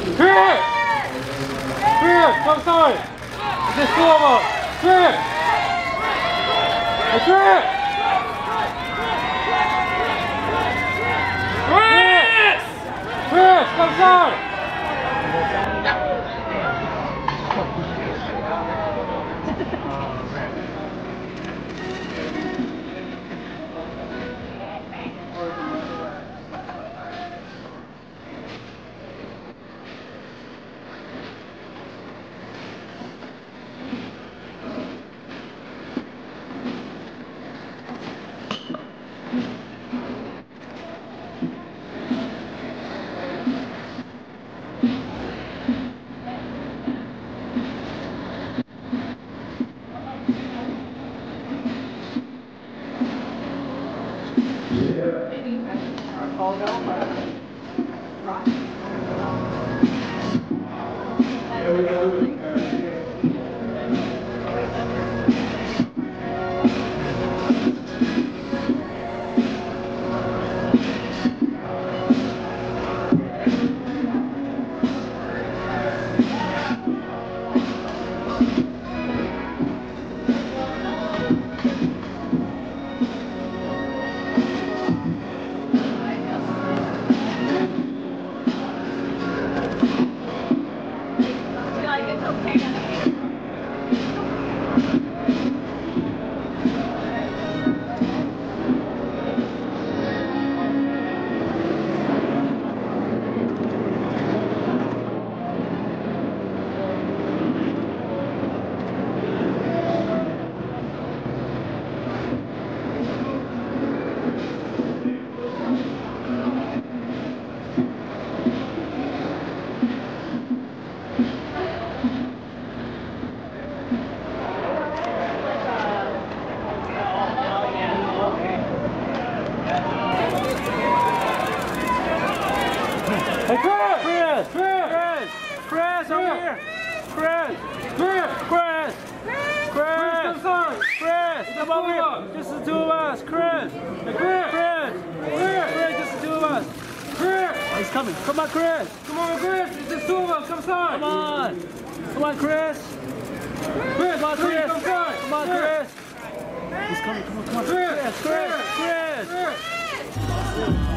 Chris! Chris, come side! It's just two of us! Chris! Hey, Chris! Chris! Chris, come side! Hey, Chris! Chris, over here! Chris! Come over here! Just the two of us! Chris! Hey, Chris, just the two of us! Chris! Oh, he's coming! Come on, Chris! Come on, Chris! It's just two of us! Come inside! Come on! Come on, Chris! Come on, Chris! Come on, Chris! He's coming! Come on! Chris!